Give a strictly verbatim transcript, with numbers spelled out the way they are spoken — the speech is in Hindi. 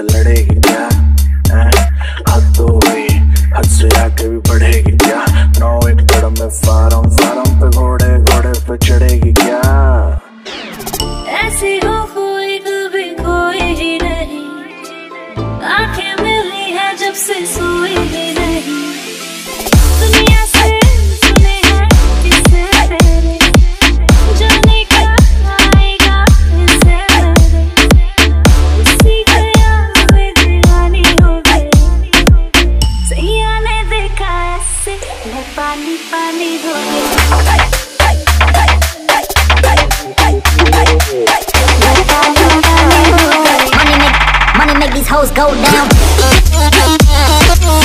लड़ेगी क्या? हद तो हुई, हद से आके भी बढ़ेगी क्या? नौ एकड़ में फार्म, फार्म पे घोड़े, घोड़े पे चढ़ेगी क्या? ऐसी हो कोई कभी कोई ही नहीं, आंखें मिली है जब से सोई ही नहीं। दुनिया से सुने हैं किससे तेरे, जाने क्या आएगा इससे मेरे। उसी के याद में दीवानी हो गई, सैया ने देखा ऐसे मैं पानी पानी हो गई। Money make, money make these hoes go down.